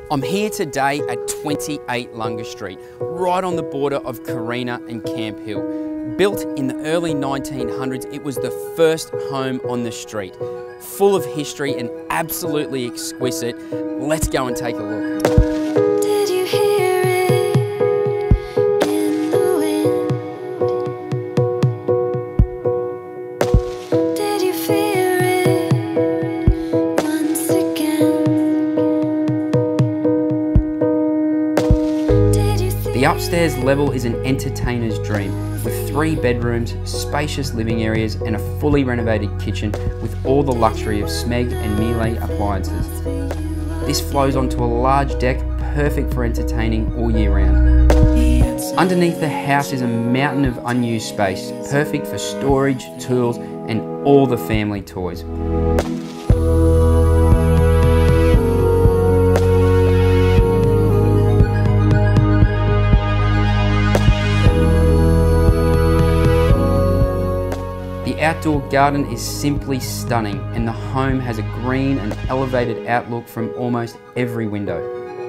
I'm here today at 28 Lunga Street, right on the border of Carina and Camp Hill. Built in the early 1900s, it was the first home on the street. Full of history and absolutely exquisite. Let's go and take a look. Did you hear it in the wind? Did you fear it once again? Did you The upstairs level is an entertainer's dream, with 3 bedrooms, spacious living areas and a fully renovated kitchen with all the luxury of Smeg and Miele appliances. This flows onto a large deck, perfect for entertaining all year round. Underneath the house is a mountain of unused space, perfect for storage, tools and all the family toys. The outdoor garden is simply stunning and the home has a green and elevated outlook from almost every window.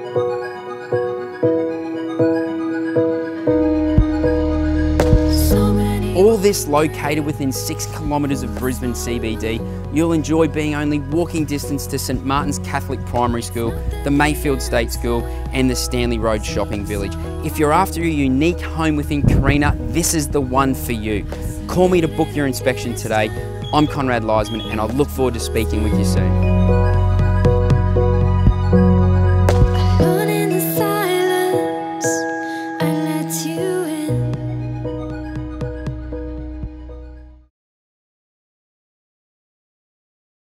All this located within 6 kilometres of Brisbane CBD, you'll enjoy being only walking distance to St Martin's Catholic Primary School, the Mayfield State School and the Stanley Road Shopping Village. If you're after a unique home within Carina, this is the one for you. Call me to book your inspection today. I'm Conrad Leisman and I look forward to speaking with you soon.